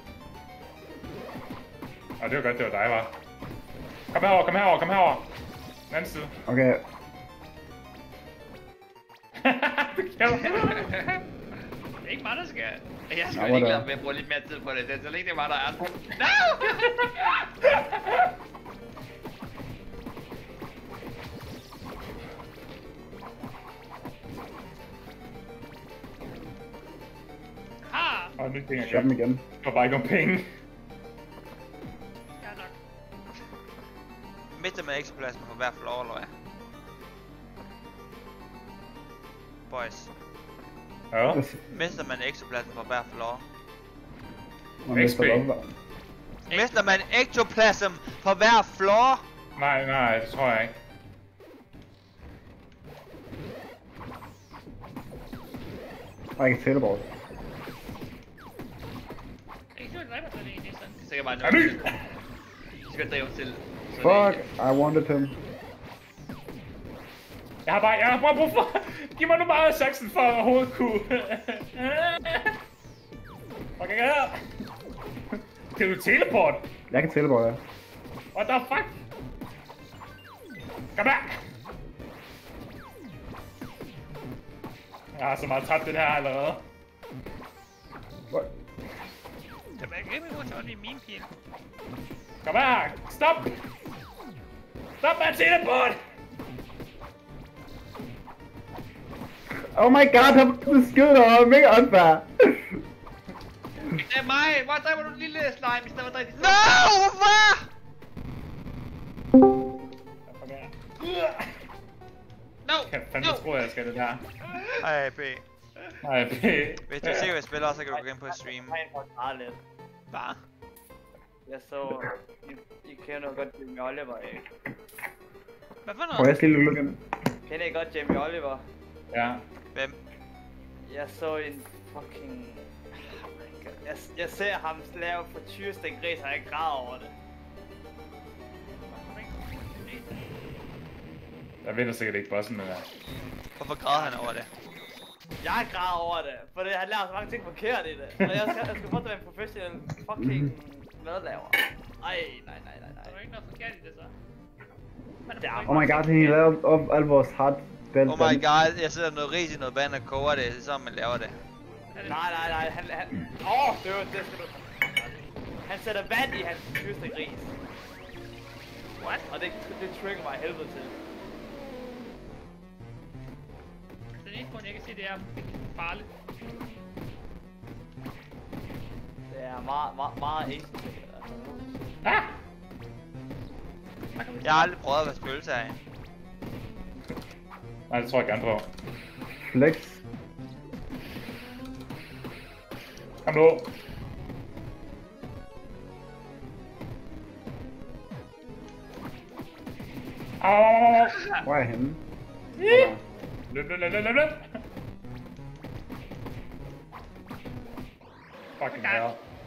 Og det var godt, det var dig, var. Kom herover, kom herover, kom herover. Den anden side. Okay, Det kan du. Det er ikke mig, der skal... Jeg skal Nå, jo ikke hvor lade med at bruge lidt mere tid på det. Det er så længe det er mig, der er. No! Ah! Og nyt ting at shop dem gøre. igen. Der var bare ikke nogen penge. Ja, nok. Mister man exoplasma på hver floor, eller hvad? Boys. Ja. Mister man exoplasma på hver floor? Man mister X P. lov. Mister man ectoplasm på hver floor? Nej, nej, det tror jeg ikke. Og jeg kan teleport. Ikke du dræber den egentlig sådan. Det er sikkert bare Er ny! noget. Du skal drive til. Fuck, I wanted him. Jeg har bare, jeg har bare brug for... Giv mig nu bare chancen for at overhovedet kunne... Okay, her. Kan du teleport? Jeg kan teleport, ja. What the fuck? Kom her! Jeg har så meget tabt den her allerede. What? Det er ikke rimelig hurtigt, det er min pil. Kom her! Stop! Stop med at teleport! Oh my god, han blev skudt over. Mega unfair. Det er mig! Hvor dræber du den lille slime, i stedet for at dræbe de No! Hvorfor? Kom her. No! Kan fandme No! tro, jeg skal det der. Ej, B. Nej, B. Hvis du ser, hvad jeg spiller, så kan du gå ind på stream. Meget lidt. Bare. Jeg så... I, I kender godt Jamie Oliver, ikke? Hvad for Prøv noget? jeg skal lige lukke ind. Kender I godt Jamie Oliver? Ja. Hvem? Jeg så en fucking... Oh my God. Jeg, jeg ser ham lave frityrestik gris, og jeg græder over det. Jeg vinder sikkert ikke bossen med det. Hvorfor græder han over det? Jeg græder over det, for det, han laver så mange ting forkert i det. Og jeg skal, jeg skal prøve at være en professionel fucking madlaver. Ej, nej, nej, nej, nej. Der er ikke noget forkert i det så. Oh my god, han lavede op alle vores hard belt. Oh my god, jeg sætter noget ris i noget vand og koger det, det er sådan man laver det. Nej, nej, nej, han... han åh, oh, det, det skal du... Han sætter vand i hans første gris. What? Og det, det trigger mig helvede til. Den eneste grund, jeg kan sige, det er farligt. Det er meget, meget, meget enkelt. Ah! Jeg har aldrig prøvet at være spøgelse af. Nej, det tror jeg gerne på. Flex. Kom nu. Au! Hvor er jeg henne? Løb, løb, løb, løb, løb, løb! Fucking hell.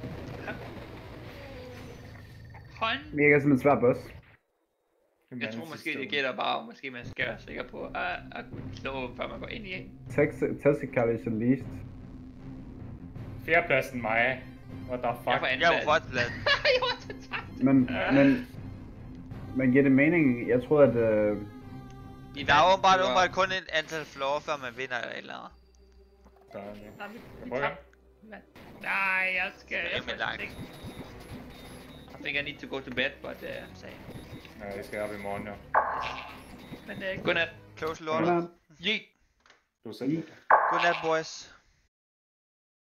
Hånd. Virker som en svær boss. Jeg tror måske, det gælder bare, måske man skal være sikker på at, at slå, før man går ind i. Testical is unleashed. Fjerdepladsen mig. What the fuck? Jeg var Jeg er på førstepladsen. Jeg var totalt. Men, men... Men giver det mening? Jeg troede at... Øh... Der er åbenbart, åbenbart kun et antal floor, før man vinder eller et eller andet. Der er det. Nej, vi, vi prøver. tabte. Nej, jeg skal... Det er Jeg rimelig langt. ikke. I think I need to go to bed, but uh, say. Ja, jeg skal op i morgen, jo. Men uh, godnat. Close lort. Godnat. Yeet. Du er selv. Godnat, boys.